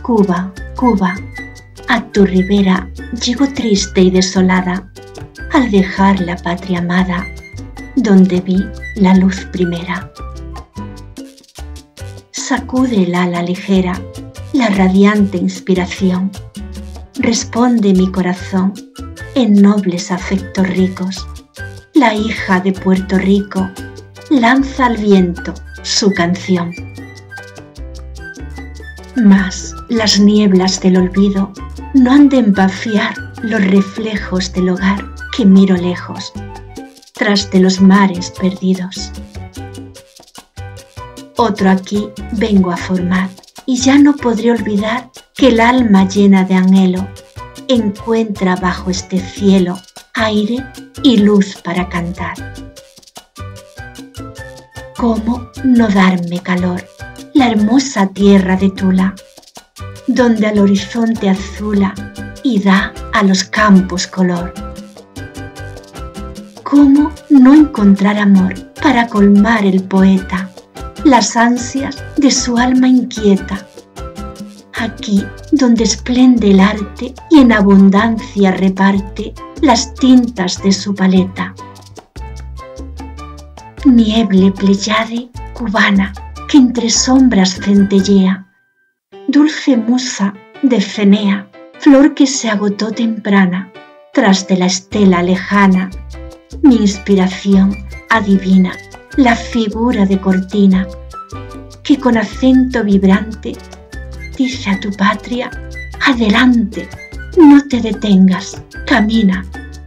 Cuba, Cuba, a tu ribera llego triste y desolada al dejar la patria amada donde vi la luz primera. Sacude el ala ligera la radiante inspiración, responde mi corazón en nobles afectos ricos. La hija de Puerto Rico lanza al viento su canción. Mas las nieblas del olvido no han de empafiar los reflejos del hogar que miro lejos, tras de los mares perdidos. Otro aquí vengo a formar, y ya no podré olvidar que el alma llena de anhelo encuentra bajo este cielo aire y luz para cantar. ¿Cómo no darme calor la hermosa tierra de Tula, donde al horizonte azula y da a los campos color? ¿Cómo no encontrar amor para colmar el poeta las ansias de su alma inquieta? Aquí donde esplende el arte y en abundancia reparte las tintas de su paleta. Nieble Pléyade cubana que entre sombras centellea, dulce musa de Cenea, flor que se agotó temprana tras de la estela lejana. Mi inspiración adivina la figura de Cortina que con acento vibrante dice a tu patria: adelante, no te detengas, camina.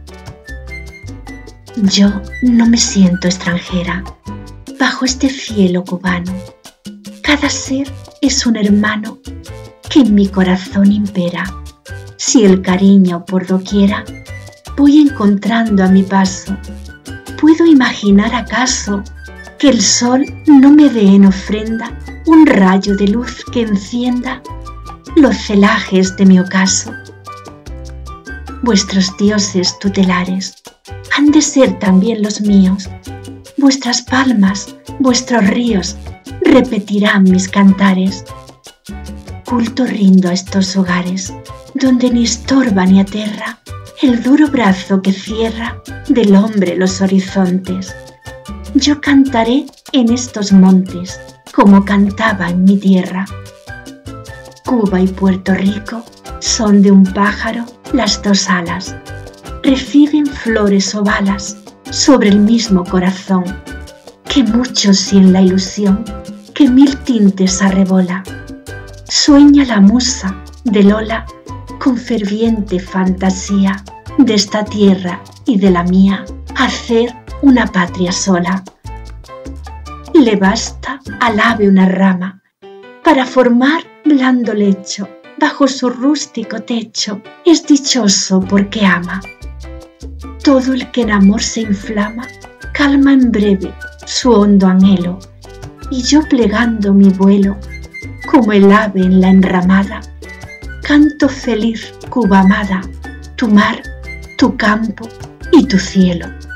Yo no me siento extranjera bajo este cielo cubano. Cada ser es un hermano que en mi corazón impera. Si el cariño por doquiera voy encontrando a mi paso, ¿puedo imaginar acaso que el sol no me dé en ofrenda un rayo de luz que encienda los celajes de mi ocaso? Vuestros dioses tutelares han de ser también los míos. Vuestras palmas, vuestros ríos repetirán mis cantares. Culto rindo a estos hogares donde ni estorba ni aterra el duro brazo que cierra del hombre los horizontes. Yo cantaré en estos montes como cantaba en mi tierra. Cuba y Puerto Rico son de un pájaro las dos alas, reciben flores o balas sobre el mismo corazón, que mucho sin la ilusión que mil tintes arrebola. Sueña la musa de Lola con ferviente fantasía de esta tierra y de la mía hacer una patria sola. Le basta al ave una rama para formar blando lecho. Bajo su rústico techo es dichoso porque ama. Todo el que en amor se inflama calma en breve su hondo anhelo, y yo plegando mi vuelo como el ave en la enramada, canto feliz, Cuba amada, tu mar, tu campo y tu cielo.